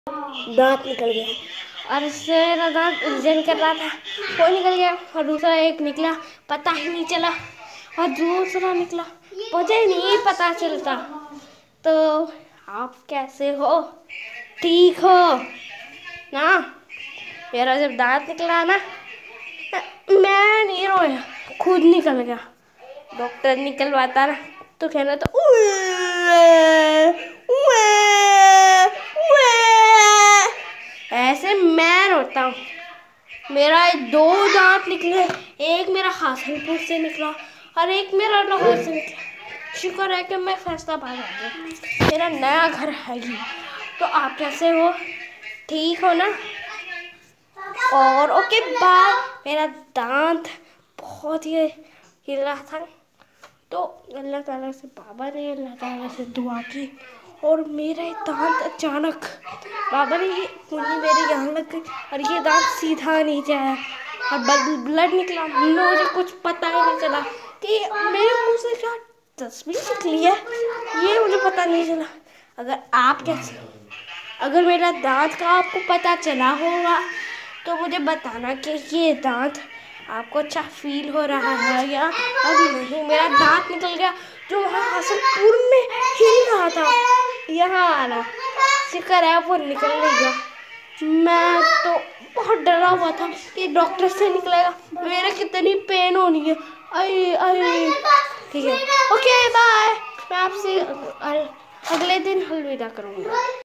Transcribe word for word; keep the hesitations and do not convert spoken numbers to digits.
दांत निकल गया और इससे मेरा दांत उलझन कर रहा था, वो निकल गया और दूसरा एक निकला, पता ही नहीं चला, और दूसरा निकला, मुझे नहीं पता चलता। तो आप कैसे हो? ठीक हो ना? मेरा जब दांत निकला ना, मैं नहीं रोया, खुद निकल गया। डॉक्टर निकलवाता ना तो कहना तो ऐसे मैं रोता हूँ। मेरा दो दांत निकले, एक मेरा हासनपुर से निकला और एक मेरा लाहौर से निकला। शुक्र है कि मैं फैसलाबाद आ गया, मेरा नया घर है ये। तो आप कैसे हो? ठीक हो ना? और ओके बाय। मेरा दांत बहुत ही हिल रहा था, तो अल्लाह ताला से, बाबा ने अल्लाह ताला से दुआ की और मेरा दांत अचानक, बाबा ने ये कुंडी मेरे यहाँ लग गई और ये दांत सीधा नीचे आया और ब्लड निकला। मुझे कुछ पता ही नहीं चला कि मेरे मुंह से क्या तस्वीर निकली है, ये मुझे पता नहीं चला। अगर आप कैसे हो? अगर मेरा दांत का आपको पता चला होगा तो मुझे बताना कि ये दांत आपको अच्छा फील हो रहा है या अब नहीं। मेरा दांत निकल गया जो वहाँ हसनपुर में हिल रहा था, यहाँ आना, शुक्र है वो निकल नहीं गया। मैं तो बहुत डरा हुआ था कि डॉक्टर से निकलेगा, मेरे कितनी पेन होनी है। अरे अरे ठीक है, ओके बाय। मैं आपसे अगले दिन अलविदा करूँगा।